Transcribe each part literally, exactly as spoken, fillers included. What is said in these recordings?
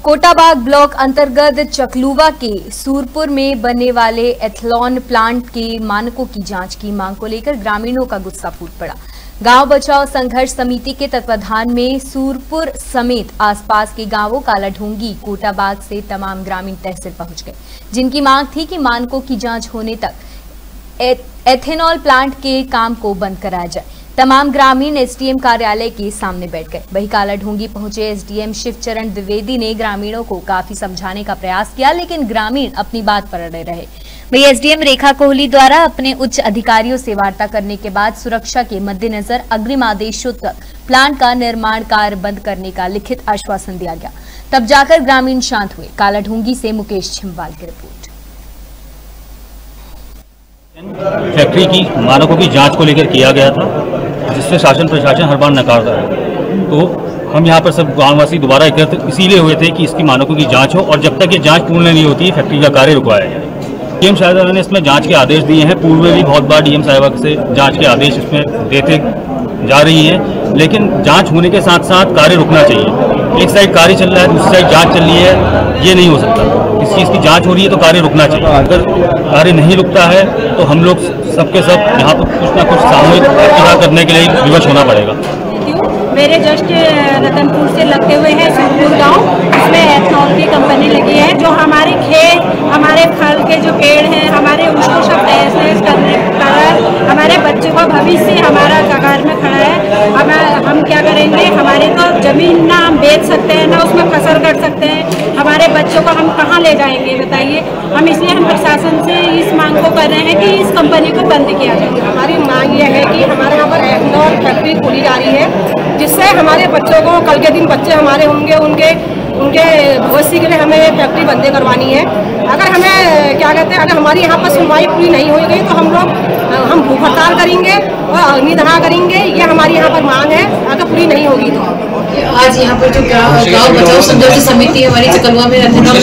Kotabagh block अंतर्गत चकलुवा के सूरपुर में बनने वाले एथलॉन प्लांट के मानकों की जांच की मांग को लेकर ग्रामीणों का गुस्सा फूट पड़ा। गांव बचाओ संघर्ष समिति के तत्वाधान में सूरपुर समेत आसपास के गांवों कालाढूंगी, कोटाबाग से तमाम ग्रामीण तहसील पहुंच गए, जिनकी मांग थी कि मानकों की जांच होने तक एथेनॉल प्लांट के काम को बंद कराया जाए। तमाम ग्रामीण एसडीएम कार्यालय के सामने बैठ गए। वहीं कालाढूंगी पहुंचे एसडीएम शिवचरण द्विवेदी ने ग्रामीणों को काफी समझाने का प्रयास किया, लेकिन ग्रामीण अपनी बात पर अड़े रहे। वहीं एसडीएम रेखा कोहली द्वारा अपने उच्च अधिकारियों से वार्ता करने के बाद सुरक्षा के मद्देनजर अग्रिम आदेशों तक प्लांट का निर्माण कार्य बंद करने का लिखित आश्वासन दिया गया। तब जाकर ग्रामीण शांत हुए। कालाढूंगी से मुकेश छिम्वाल की रिपोर्ट। फैक्ट्री की मानकों की जांच को लेकर किया गया था, जिससे शासन प्रशासन हर बार नकारता है। तो हम यहाँ पर सब गांववासी दोबारा एकत्र इसीलिए हुए थे कि इसकी मानकों की जांच हो और जब तक ये जांच पूर्ण नहीं होती फैक्ट्री का कार्य रुकवाया जाए। डीएम साहिबा ने इसमें जांच के आदेश दिए हैं। पूर्व में भी बहुत बार डीएम साहिबा से जांच के आदेश इसमें देते जा रही है, लेकिन जांच होने के साथ साथ कार्य रुकना चाहिए। एक साइड कार्य चल रहा है, दूसरी साइड जांच चल रही है, ये नहीं हो सकता। इस चीज़ की जांच हो रही है तो कार्य रुकना चाहिए। अगर कार्य नहीं रुकता है तो हम लोग सबके सब यहाँ पर कुछ ना कुछ सामूहिक प्रतिभा करने के लिए विवश होना पड़ेगा। मेरे जस्ट रतनपुर से लगते हुए है सूरपुर गांव, इसमें एथनॉल की कंपनी लगी है। जो हमारे खेत, हमारे फल के जो पेड़ हैं, हमारे उसको सब तहस करने का हमारे बच्चों का भविष्य हमारा कगार में खड़ा है। हम हम क्या करेंगे? हमारी तो जमीन ना हम बेच सकते हैं, ना उसमें फसल कर सकते हैं। हमारे बच्चों को हम कहाँ ले जाएंगे बताइए? हम इसलिए हम प्रशासन से इस मांग को कर रहे हैं कि इस कंपनी को बंद किया जाए। हमारी मांग यह है कि हमारे यहाँ पर एथनॉल फैक्ट्री खोली जा रही है, जिससे हमारे बच्चों को, कल के दिन बच्चे हमारे होंगे, उनके उनके भविष्य के लिए हमें फैक्ट्री बंद करवानी है। अगर हमें क्या कहते हैं, अगर हमारी यहाँ पर सुनवाई पूरी नहीं हो गई तो हम लोग हम भूख हड़ताल करेंगे और अग्निदाह करेंगे। ये हमारी यहाँ पर मांग है, अगर पूरी नहीं होगी तो। आज यहाँ पर जो गांव बचाओ संघर्ष समिति हमारी चकलुवा में एथेनॉल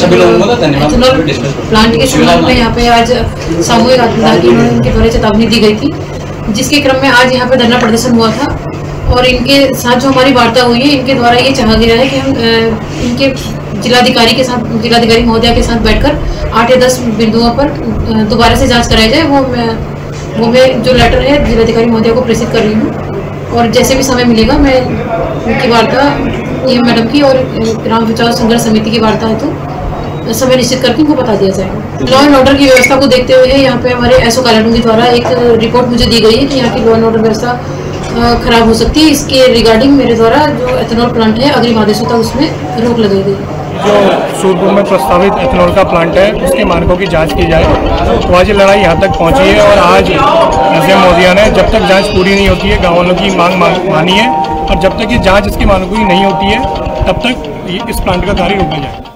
एथेनॉल प्लांट के संबंध में यहाँ पे आज सामूहिक आत्मदाह की उनके द्वारा चेतावनी दी गई थी, जिसके क्रम में आज यहाँ पे धरना प्रदर्शन हुआ था। और इनके साथ जो हमारी वार्ता हुई है, इनके द्वारा ये चाहा गया है कि हम इनके जिलाधिकारी के साथ जिलाधिकारी महोदया के साथ बैठकर आठ या दस बिंदुओं पर दोबारा से जांच कराई जाए। वो मैं वो मैं जो लेटर है जिलाधिकारी महोदया को प्रेषित कर रही हूँ और जैसे भी समय मिलेगा मैं उनकी वार्ता ये मैडम की और ग्राम बचाओ संघर्ष समिति की वार्ता है तो समय निश्चित करके उनको बता दिया जाएगा। लॉ एंड ऑर्डर की व्यवस्था को देखते हुए यहाँ पे हमारे एसओ कालाढूंगी द्वारा एक रिपोर्ट मुझे दी गई है कि यहाँ की लॉ एंड ऑर्डर व्यवस्था खराब हो सकती है। इसके रिगार्डिंग मेरे द्वारा जो एथेनॉल प्लांट है अग्रिम आदेशों तक उसमें रोक लगाई गई। जो सूरपुर में प्रस्तावित एथेनॉल का प्लांट है उसके मानकों की जांच की जाए। तो आज ये लड़ाई यहाँ तक पहुँची है और आज एसडीएम महोदया ने जब तक जांच पूरी नहीं होती है गाँव वालों की मांग मानी है और जब तक ये जांच इसके मानकों की नहीं होती है तब तक इस प्लांट का कार्य रोका जाए।